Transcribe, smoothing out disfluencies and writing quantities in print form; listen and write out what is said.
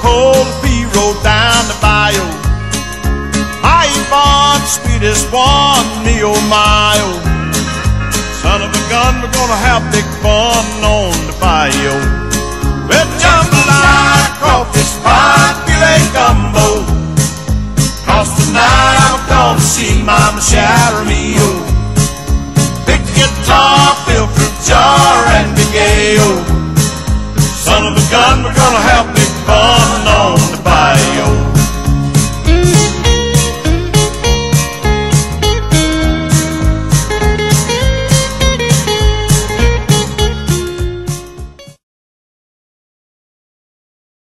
cold P road down the bayou. My born sweetest one, me oh my oh. Son of a gun, we're gonna have big fun on the bayou. With jambalaya, crawfish pie, filet gumbo. Cause tonight I'm gonna see Mama Sharamio. Big guitar, fill fruit jar, and big A.O. Son of a gun, we're gonna have